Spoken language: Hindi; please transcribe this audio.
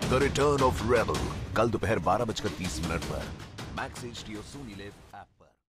द रिटर्न ऑफ रेबल कल दोपहर 12:30 पर मैक्स एचडी और सोनी लिव ऐप